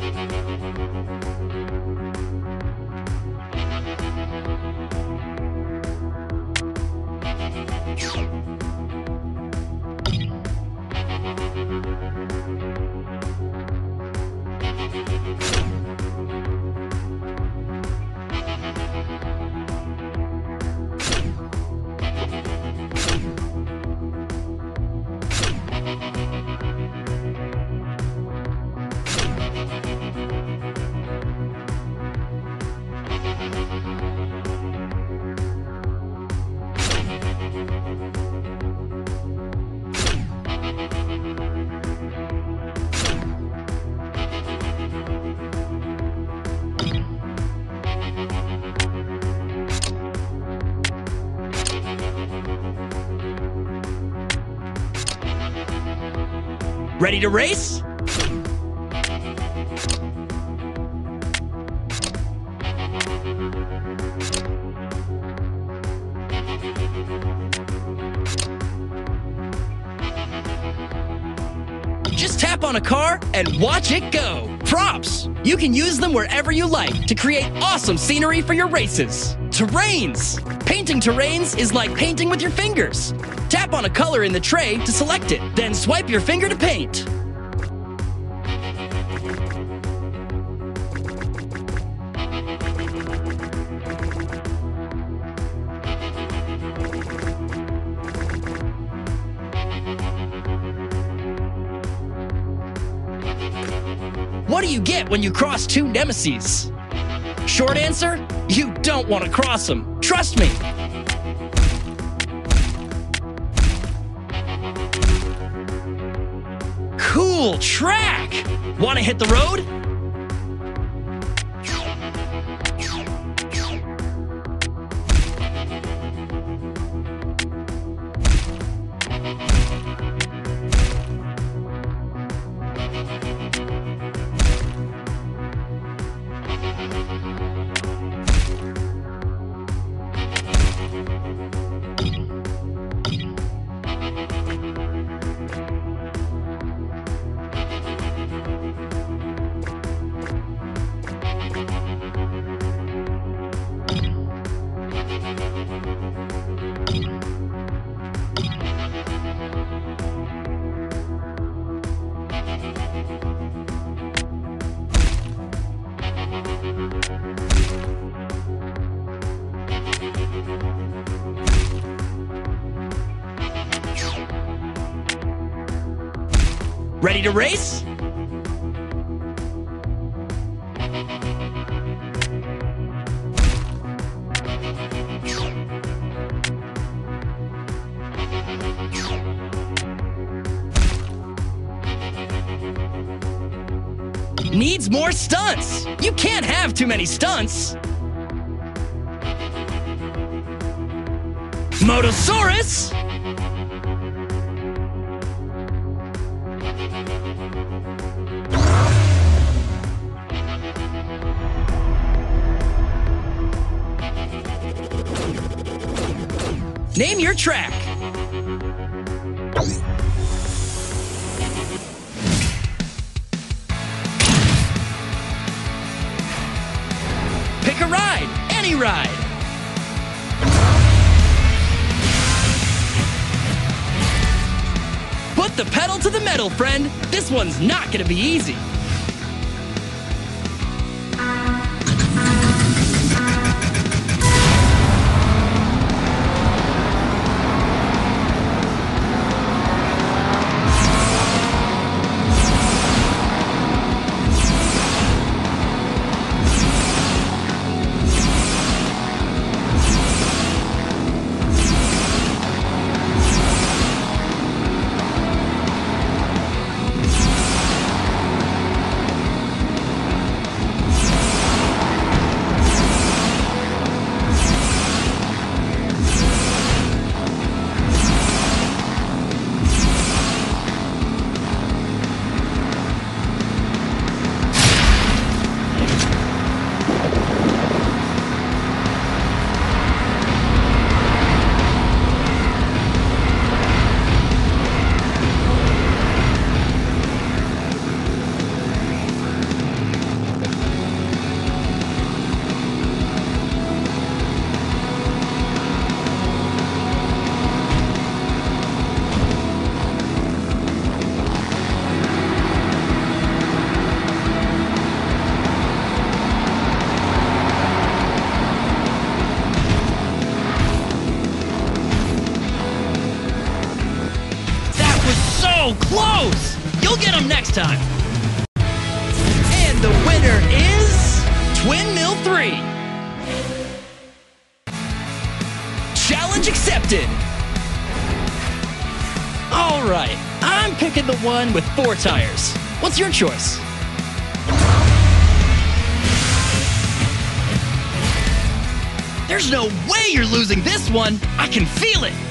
Ready to race? Just tap on a car and watch it go. Props! You can use them wherever you like to create awesome scenery for your races. Terrains! Painting terrains is like painting with your fingers. Tap on a color in the tray to select it, then swipe your finger to paint. What do you get when you cross two Nemeses? Short answer, you don't want to cross them. Trust me. Cool track! Want to hit the road? Ready to race? Needs more stunts. You can't have too many stunts. Motosaurus! Name your track. Pick a ride, any ride. Put the pedal to the metal, friend. This one's not gonna be easy. time. And the winner is Twin Mill 3. Challenge accepted. All right, I'm picking the one with 4 tires. What's your choice? There's no way you're losing this one. I can feel it.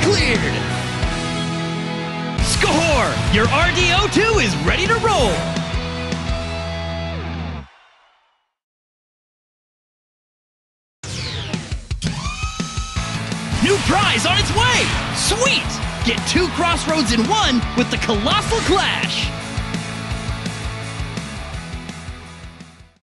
cleared. Score! Your RD02 is ready to roll. New prize on its way! Sweet! Get 2 crossroads in one with the Colossal Clash!